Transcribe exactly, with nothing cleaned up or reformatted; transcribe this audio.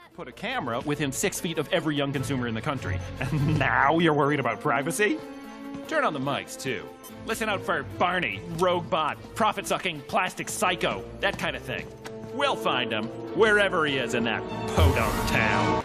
Put a camera within six feet of every young consumer in the country. And now you're worried about privacy? Turn on the mics, too. Listen out for Barney, rogue bot, profit-sucking plastic psycho, that kind of thing. We'll find him, wherever he is in that podunk town.